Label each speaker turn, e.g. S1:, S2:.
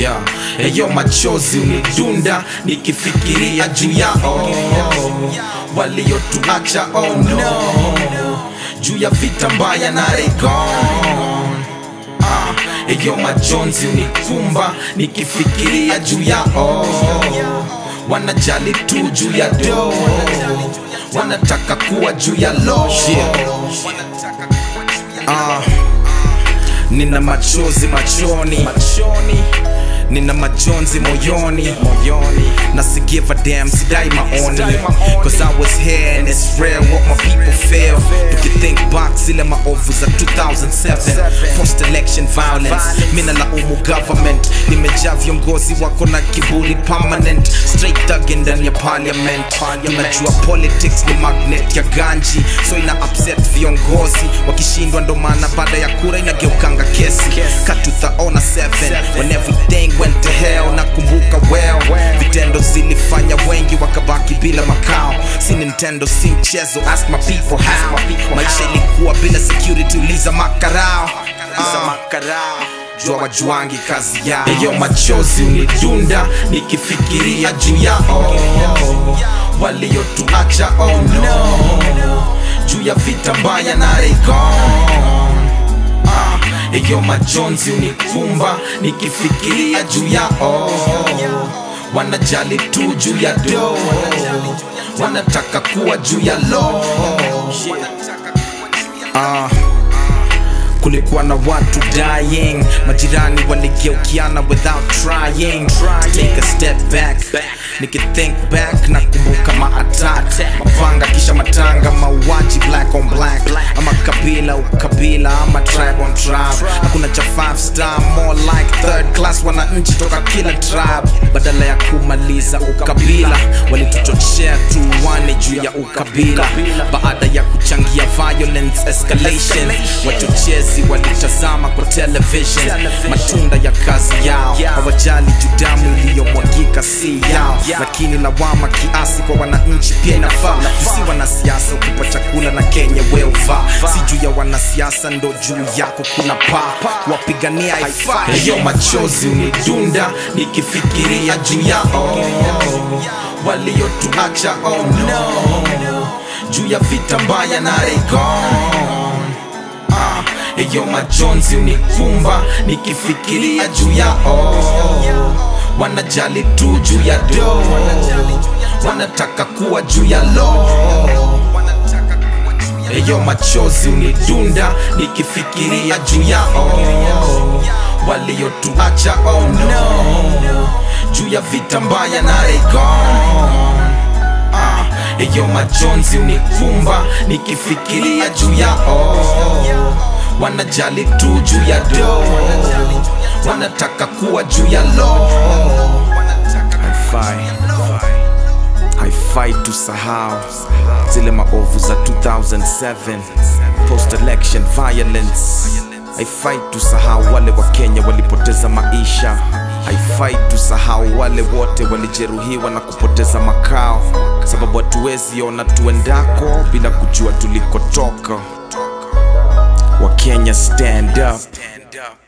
S1: Eyo machozi unidunda nikifikiria juu yao waliotuacha, oh no, juu ya vita mbaya na Regon. Eyo majonzi unikumba nikifikiria juu yao, wanajali tu juu ya do, wanataka kuwa juu ya lo. Nina machozi machoni, nina majonzi moyoni, na si give a damn, sidai maoni, cause I was here and it's rare what my people feel. Tukithink back zile maovu za 2007, post election violence, mina laumu government, nimejaa viongozi wako na kiburi permanent, straight thugging ndani ya parliament. Unajua politics ni magnet ya ganji, so ina upset viongozi, wakishindwa ndo maana baada ya kura inageukanga kesi. Katuthaona 7 when everything went to hell, nakumbuka well, vitendo zilifanya wengi wakabaki bila makao. Si Nintendo, si mchezo, ask my people how. Maisha ilikuwa bila security, uliza makarao, jua wajuangi kazi yao. Eyo machozi unidunda nikifikiria juu yao waliotuacha, oh no, juu ya vita mbaya na Regon. Eyo majonzi unikumba nikifikiria juu yao, wanajali tu juu ya do, wanataka kuwa juu ya lo. Kulikuwa na watu dying, majirani waligeukiana without trying to take a step back. Nikithink back na kumbuka ma-attack, mapanga kisha matanga, mauaji black on black, ama kabila ukabila, ama tribe on tribe. Hakuna cha 5 star, more like 3rd class, wananchi toka kila tribe. Badala ya kumaliza ukabila, walituchochea tuwane juu ya ukabila. Baada ya kuchangia violence escalation, wachochezi walitazama kwa television matunda ya kazi yao. Hawajali judamu iliyomwagika si yao, lakini lawama kiasi kwa wananchi pia inafaa. Si wanasiasa ukipa chakula na Kenya weuvaa, si juu ya wanasiasa ndo juu yako kuna paa, wapigania haifai. Eyo machozi unidunda nikifikiria juu yao waliotuacha, oh no, juu ya vita mbaya na Regon. Eyo majonzi unikumba nikifikiria juu yao, wanajali tu juu ya do, wanataka kuwa juu ya lo. Eyo machozi unidunda nikifikiria juu yao waliotuacha, oh no, juu ya vita mbaya na Regon. Eyo majonzi unikumba nikifikiria juu yao, wanajali tu juu ya do, wanataka kuwa juu ya lo. Haifai tusahau zile maovu za 2007, post election violence. Haifai tusahau wale wa Kenya walipoteza maisha. Haifai tusahau wale wote walijeruhiwa na kupoteza makao, sababu hatuwezi ona tuendako bila kujua tulikotoka. Wa Kenya stand up.